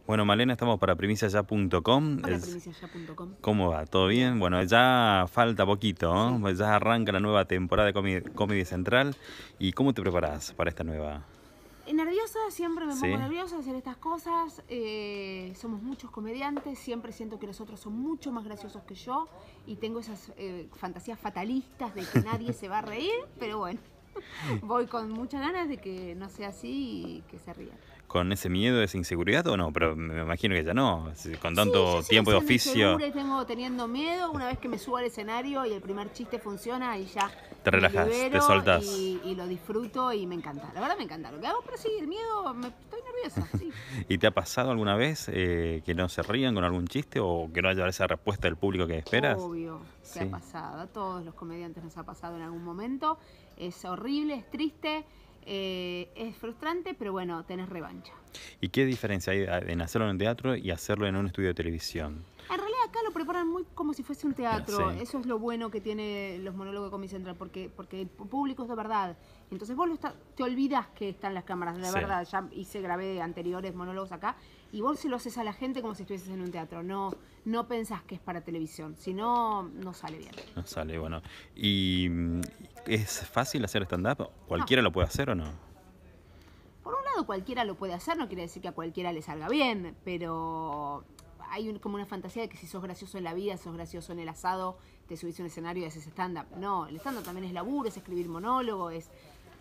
Bueno, Malena, estamos para primiciaya.com. Hola, primiciaya.com. ¿Cómo va? ¿Todo bien? Bueno, ya falta poquito, ¿no? Sí. Ya arranca la nueva temporada de Comedy Central. ¿Y cómo te preparás para esta nueva? Nerviosa, siempre me pongo ¿Sí? nerviosa a hacer estas cosas. Somos muchos comediantes, siempre siento que los otros son mucho más graciosos que yo y tengo esas fantasías fatalistas de que nadie se va a reír, pero bueno, voy con muchas ganas de que no sea así y que se rían. ¿Con ese miedo, esa inseguridad o no? Pero me imagino que ya no. Con Sí, yo tanto sigo tiempo de siendo oficio, insegura y tengo teniendo miedo. Una vez que me subo al escenario y el primer chiste funciona y ya te me relajás, te libero soltás. y lo disfruto y me encanta. La verdad me encanta lo que hago, pero sí, el miedo, estoy nerviosa, sí. ¿Y te ha pasado alguna vez que no se rían con algún chiste o que no haya esa respuesta del público que esperas? Obvio que ha Sí. pasado, a todos los comediantes nos ha pasado en algún momento. Es horrible, es triste, es frustrante, pero bueno, tenés revancha. ¿Y qué diferencia hay en hacerlo en teatro y hacerlo en un estudio de televisión? En realidad acá lo preparan muy como si fuese un teatro. Sí. Eso es lo bueno que tiene los monólogos de Comedy Central, porque el público es de verdad. Entonces vos te olvidás que están las cámaras, de Sí. verdad. Ya grabé anteriores monólogos acá, y vos se lo haces a la gente como si estuvieses en un teatro. No pensás que es para televisión, si no, no sale bien. No sale, bueno. ¿Y es fácil hacer stand-up? No. ¿Cualquiera lo puede hacer o no? Por un lado cualquiera lo puede hacer, no quiere decir que a cualquiera le salga bien, pero hay como una fantasía de que si sos gracioso en la vida, sos gracioso en el asado, te subís a un escenario y haces stand-up. No, el stand-up también es laburo, es escribir monólogo, es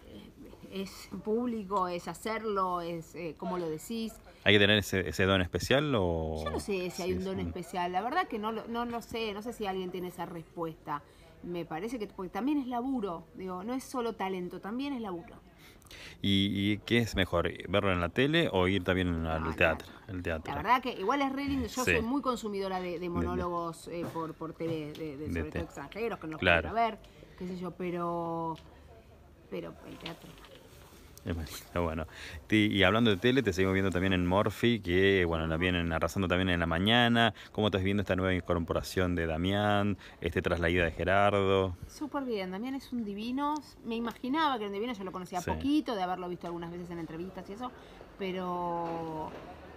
público, es hacerlo, es cómo lo decís. ¿Hay que tener ese don especial o...? Yo no sé si hay un don especial, la verdad que no sé si alguien tiene esa respuesta. Me parece que porque también es laburo, digo, no es solo talento, también es laburo. ¿Y qué es mejor, verlo en la tele o ir también al teatro? El La teatro. verdad que igual es re lindo. Yo Sí. soy muy consumidora de monólogos por TV, sobre todo extranjeros, que no los Claro. puedo ver, qué sé yo, pero el teatro. Bueno, y hablando de tele, te seguimos viendo también en Morphy, que bueno, la vienen arrasando también en la mañana. ¿Cómo estás viendo esta nueva incorporación de Damián, tras la ida de Gerardo? Súper bien, Damián es un divino. Me imaginaba que era un divino, yo lo conocía Sí. poquito, de haberlo visto algunas veces en entrevistas y eso, pero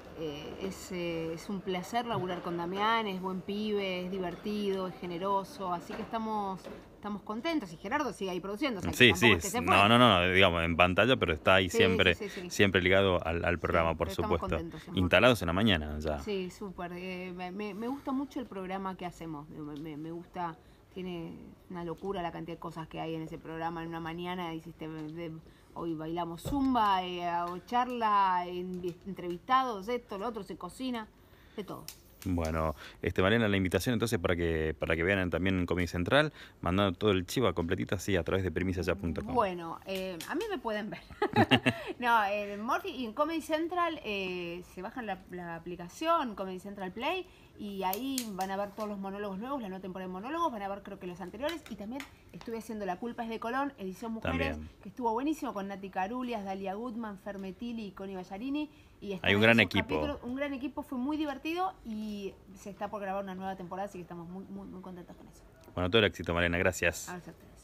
es un placer laburar con Damián, es buen pibe, es divertido, es generoso, así que estamos contentos y Gerardo sigue ahí produciendo. O sea, Sí, que sí, es que se fue. no, digamos, en pantalla, pero está ahí Sí, siempre, sí. siempre ligado al programa, por Pero estamos supuesto. contentos, amor. Instalados en la mañana ya. Sí, súper. Me gusta mucho el programa que hacemos. Me gusta, tiene una locura la cantidad de cosas que hay en ese programa. En una mañana hiciste, hoy bailamos zumba, charla, entrevistados, esto, lo otro, se cocina, de todo. Bueno, Malena, la invitación entonces para que vean también en Comedy Central, mandando todo el chivo completito así a través de primiciaya.com. Bueno, a mí me pueden ver. No, en Morphy y en Comedy Central se bajan la aplicación Comedy Central Play y ahí van a ver todos los monólogos nuevos, la nueva temporada de monólogos, van a ver creo que los anteriores y también estuve haciendo La culpa es de Colón, edición Mujeres, También. que estuvo buenísimo con Nati Carulias, Dalia Goodman, Fer Metilli y Connie Ballarini. Y Hay un gran equipo. Un gran equipo, fue muy divertido y se está por grabar una nueva temporada, así que estamos muy contentos con eso. Bueno, todo el éxito, Malena, gracias. A ustedes.